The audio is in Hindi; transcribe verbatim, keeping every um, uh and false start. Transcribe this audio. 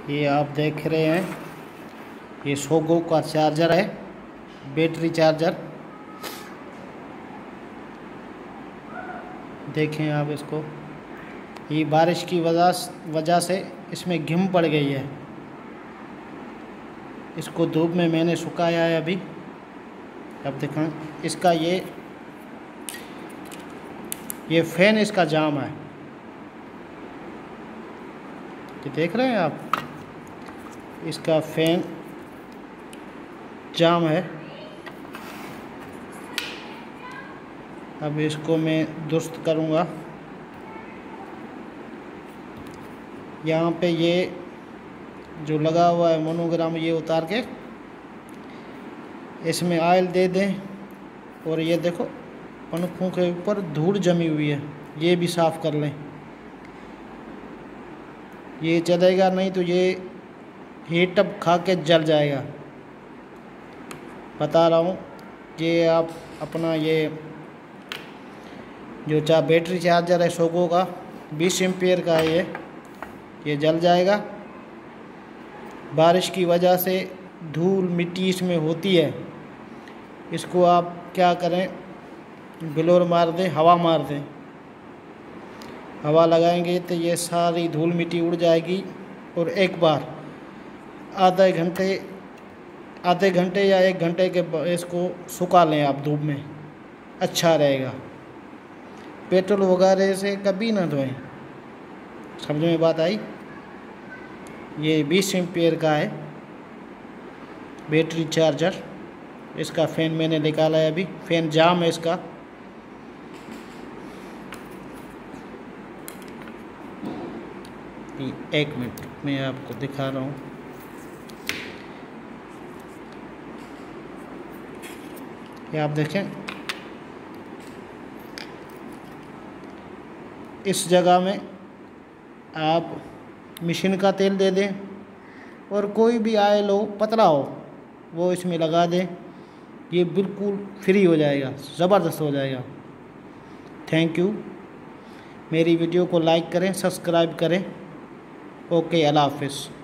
ये आप देख रहे हैं, ये सोगो का चार्जर है, बैटरी चार्जर। देखें आप इसको, ये बारिश की वजह वजह से इसमें घिम पड़ गई है। इसको धूप में मैंने सुखाया है अभी। अब देखें इसका ये ये फैन इसका जाम है। ये देख रहे हैं आप, इसका फैन जाम है। अब इसको मैं दुरुस्त करूँगा। यहाँ पे ये जो लगा हुआ है मोनोग्राम, ये उतार के इसमें ऑयल दे दें। और ये देखो पंखों के ऊपर धूल जमी हुई है, ये भी साफ़ कर लें। ये चलेगा नहीं तो ये हीट अप खा के जल जाएगा। बता रहा हूँ, ये आप अपना ये जो चा बैटरी चार्जर है सोगो का, बीस एम्पियर का है, ये ये जल जाएगा। बारिश की वजह से धूल मिट्टी इसमें होती है। इसको आप क्या करें, ब्लोर मार दें, हवा मार दें। हवा लगाएंगे तो ये सारी धूल मिट्टी उड़ जाएगी। और एक बार आधे घंटे आधे घंटे या एक घंटे के इसको सुखा लें आप धूप में, अच्छा रहेगा। पेट्रोल वगैरह से कभी ना धोएं। समझ में बात आई? ये बीस एम्पियर का है बैटरी चार्जर। इसका फ़ैन मैंने निकाला है अभी, फ़ैन जाम है इसका। एक मिनट मैं आपको दिखा रहा हूँ। ये आप देखें, इस जगह में आप मशीन का तेल दे दें और कोई भी ऑयल हो, पतला हो, वो इसमें लगा दें। ये बिल्कुल फ्री हो जाएगा, ज़बरदस्त हो जाएगा। Thank you. मेरी वीडियो को लाइक करें, सब्सक्राइब करें। ओके, अल्लाह हाफ़िज़।